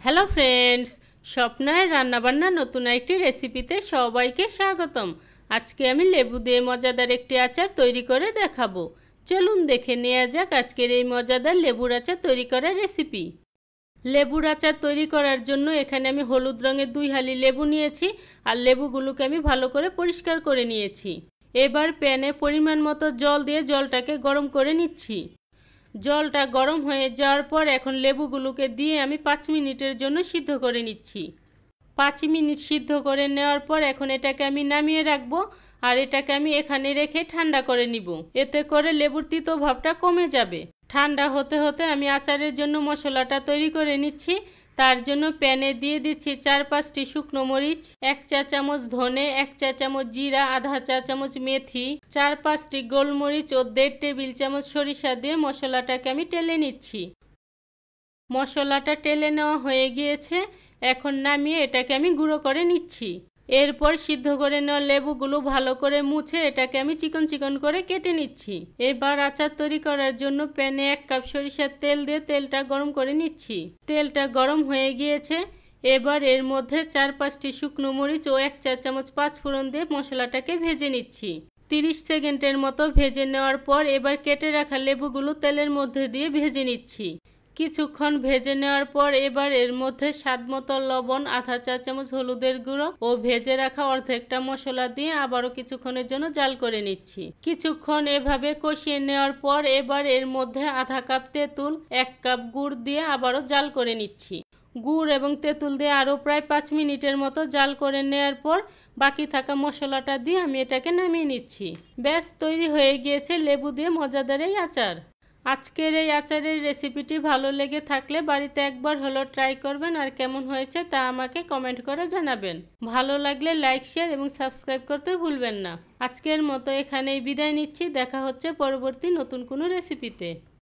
Hello friends, স্বপ্নার রান্নাবান্না নতুন একটি রেসিপিতে সবাইকে স্বাগতম। আজকে আমি লেবু দিয়ে মজাদার একটি আচার তৈরি করে দেখাবো। চলুন দেখে নেওয়া যাক আজকের এই মজাদার লেবুর আচার তৈরি করার রেসিপি। লেবুর আচার তৈরি করার জন্য এখানে আমি হলুদ রঙের 2 হালি লেবু নিয়েছি আর লেবুগুলোকে আমি ভালো করে পরিষ্কার করে নিয়েছি। এবার প্যানে পরিমাণ মতো জল দিয়ে জলটাকে গরম করে নিচ্ছি। জলটা গরম হয়ে যাওয়ার পর এখন লেবুগুলোকে দিয়ে আমি 5 মিনিটের জন্য সিদ্ধ করে নিচ্ছি। 5 মিনিট সিদ্ধ করে নেওয়ার পর এখন এটাকে আমি নামিয়ে রাখবো আর এটাকে আমি এখানে রেখে ঠান্ডা করে নিব। এতে করে লেবুর তিতো ভাবটা কমে যাবে। ঠান্ডা হতে হতে আমি আচারের জন্য মশলাটা তৈরি করে নিচ্ছি। তার জন্য প্যানে দিয়ে দিচ্ছি 4-5টি শুকনো মরিচ, 1 চা চামচ ধনে, 1 চা চামচ জিরা, আধা চা চামচ মেথি, 4-5টি গোলমরিচ ও 1.5 টেবিল চামচ সরিষা দিয়ে মশলাটাকে আমি টেলে নিচ্ছি। মশলাটা টেলে নেওয়া হয়ে গিয়েছে, এখন নামিয়ে এটাকে আমি গুঁড়ো করে নিচ্ছি। এরপর সিদ্ধ করে নেওয়া লেবুগুলো ভালো করে মুছে এটাকে আমি চিকন চিকন করে কেটে নিচ্ছি। এবার আচার তৈরি করার জন্য প্যানে 1 কাপ সরিষার তেল দিয়ে তেলটা গরম করে নিচ্ছি। তেলটা গরম হয়ে গিয়েছে, এবার এর মধ্যে 4-5টি শুকনো মরিচ ও 1 চা চামচ পাঁচফোড়ন দিয়ে মশলাটাকে ভেজে নিচ্ছি। 30 সেকেন্ডের মতো ভেজে নেওয়ার পর এবার কেটে রাখা লেবুগুলো তেলের মধ্যে দিয়ে ভেজে নিচ্ছি। কিছুক্ষণ ভেজে নেওয়ার পর এবার এর মধ্যে স্বাদমতো লবণ, আধা চা চামচ হলুদের গুঁড়ো ও ভেজে রাখা অর্ধেকটা মশলা দিয়ে আবারও কিছুক্ষণের জন্য জাল করে নিচ্ছি। কিছুক্ষণ এভাবে কষিয়ে নেওয়ার পর এবার এর মধ্যে আধা কাপ তেঁতুল, 1 কাপ গুড় দিয়ে আবারও জাল করে নিচ্ছি। গুড় এবং তেঁতুল দিয়ে আরও প্রায় 5 মিনিটের মতো জাল করে নেওয়ার পর বাকি থাকা মশলাটা দিয়ে আমি এটাকে নামিয়ে নিচ্ছি। ব্যাস, তৈরি হয়ে গিয়েছে লেবু দিয়ে মজাদার এই আচার। আজকের এই আচারের রেসিপিটি ভালো লেগে থাকলে বাড়িতে একবার হলো ট্রাই করবেন আর কেমন হয়েছে তা আমাকে কমেন্ট করে জানাবেন। ভালো লাগলে লাইক, শেয়ার এবং সাবস্ক্রাইব করতে ভুলবেন না। আজকের মতো এখানেই বিদায় নিচ্ছি। দেখা হচ্ছে পরবর্তী নতুন কোনো রেসিপিতে।